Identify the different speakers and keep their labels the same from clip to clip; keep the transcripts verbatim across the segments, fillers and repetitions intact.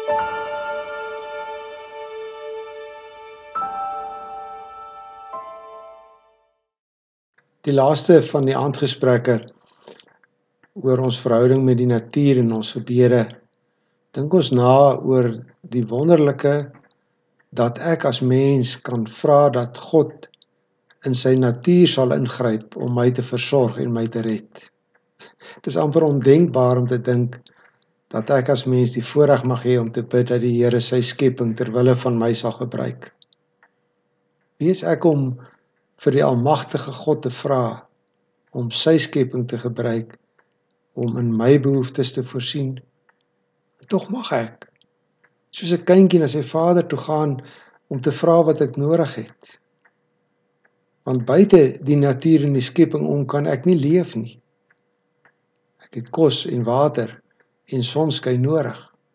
Speaker 1: Die laaste van die aandgesprekke oor ons verhouding met die natuur en ons gebede, dink ons na oor die wonderlike dat ek as mens kan vra dat God in sy natuur sal ingryp om my te versorg en my te red. Het is amper ondenkbaar om te dink dat ek as mens die voorreg mag hê om te bid dat die Here sy skepping ter wille van my sal gebruik. Wie is ek om vir die almagtige God te vra om sy skepping te gebruik om in my behoeftes te voorsien? Tog mag ek, soos 'n kindjie na sy vader toe gaan om te vra wat ek nodig het. Want buite die natuur en die skepping om kan ek nie leef nie. Ek het kos en water en sonskyn nodig.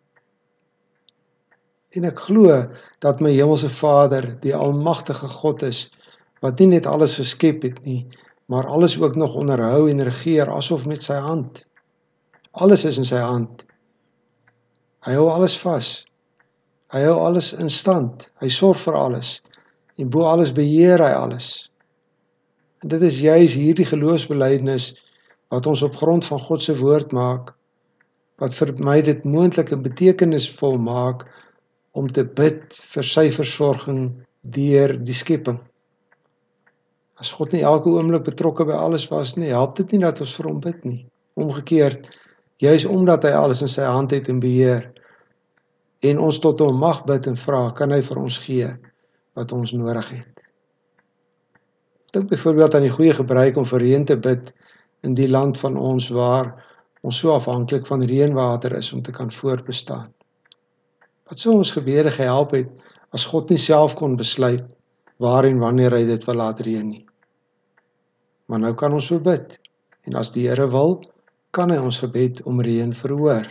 Speaker 1: En ek glo dat my hemelse Vader die almagtige God is, wat nie net alles geskep het nie, maar alles ook nog onderhou en regeer asof met sy hand. Alles is in sy hand. Hy hou alles vas. Hy hou alles in stand. Hy sorg vir alles. En bo alles beheer hy alles. En dit is juis hierdie geloofsbelijdenis wat ons op grond van God se woord maak, wat vir my dit moontlik en betekenisvol maak om te bid vir sy versorging deur die skepping. As God nie elke oomblik betrokke by alles was nie, help dit nie dat ons vir hom bid nie. Omgekeerd, juis omdat hy alles in sy hand het en beheer, en ons tot hom mag bid en vra, kan hy vir ons gee wat ons nodig het. Dink byvoorbeeld aan die goeie gebruik om vir reën te bid in die land van ons waar ons so afhanklik van reënwater is om te kan voortbestaan. Wat sou ons gebede gehelp het as God nie self kon besluit waar en wanneer hy dit wil laat reën nie. Maar nou kan ons so bid, en as die Here wil, kan hy ons gebed om reën verhoor.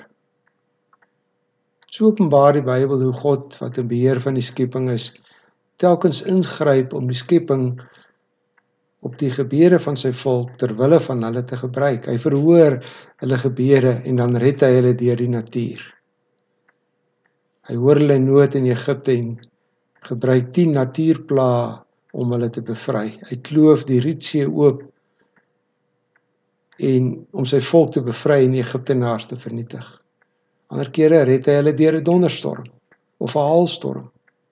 Speaker 1: So openbaar die Bybel hoe God, wat in beheer van die skepping is, telkens ingryp om die skepping op die gebede van sy volk ter wille van hulle te gebruik. Hy verhoor hulle gebede en dan red hy hulle deur die natuur. Hy hoor hulle nood in Egipte en gebruik tien natuurplae om hulle te bevry. Hy kloof die Rietsee oop en om sy volk te bevry en die Egiptenaars te vernietig. Ander kere red hy hulle deur 'n donderstorm of 'n haalstorm.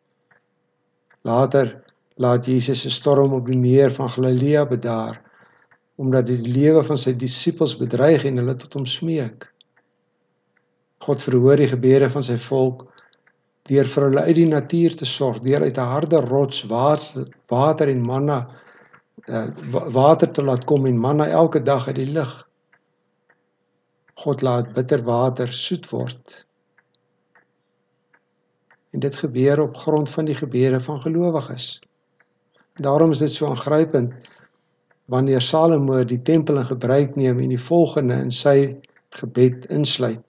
Speaker 1: Later laat Jesus 'n storm op die meer van Galilea bedaar, omdat hy die lewe van sy disippels bedreig en hulle tot hom smeek. God verhoor die gebede van sy volk deur vir hulle uit die natuur te sorg, deur uit 'n harde rots water, water en manna, uh, water te laat kom en manna elke dag uit die lug. God laat bitter water soet word. En dit gebeur op grond van die gebede van gelowiges. Daarom is dit so aangrypend wanneer Salomo die tempel in gebruik neem en die volgende in sy gebed insluit.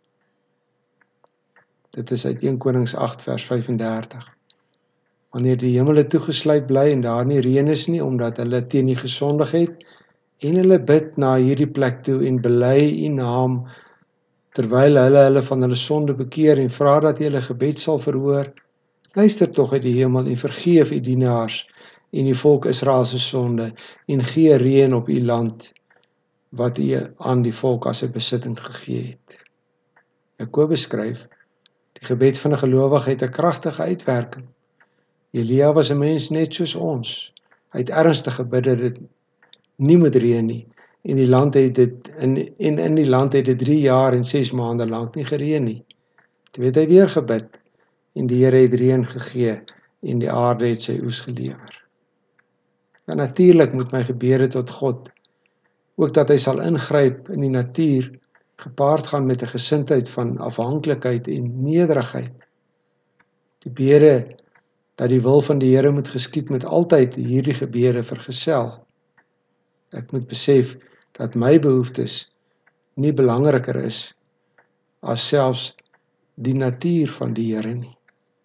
Speaker 1: Dit is uit Eerste Konings agt vers vyfendertig. Wanneer die hemele toegesluit bly en daar nie reën is nie, omdat hulle teen U gesondig het, en hulle bid na hierdie plek toe en bely U naam, terwyl hulle hulle van hulle sonde bekeer en vra dat U hulle gebed sal verhoor, luister tog uit die hemel en vergeef U dienaars en die volk Israel se sonde en gee reën op U land wat U aan die volk as 'n besitting gegee het. Jakobus skryf, die gebed van 'n gelowige het 'n kragtige uitwerking. Elia was 'n mens net soos ons. Hy het ernstig gebid dat dit nie moet reën nie en die land het dit in en in die land het dit drie jaar en ses maande lank nie gereën nie. Toe het hy weer gebid en die Here het reën gegee en die aarde het sy oes gelewer. En natuurlik moet my gebede tot God ook dat hy sal ingryp in die natuur gepaard gaan met 'n gesindheid van afhanklikheid en nederigheid. Die bede dat die wil van die Here moet geskied met altyd hierdie gebede vergesel. Ek moet besef dat my behoeftes nie belangriker is as selfs die natuur van die Here nie.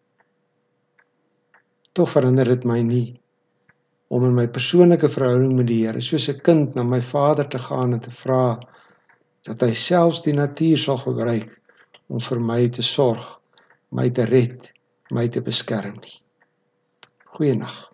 Speaker 1: Tog verander dit my nie om in my persoonlike verhouding met die Here soos 'n kind na my Vader te gaan en te vra dat hy selfs die natuur sal gebruik om vir my te sorg my te red, my te beskerm nie. Goeienaand.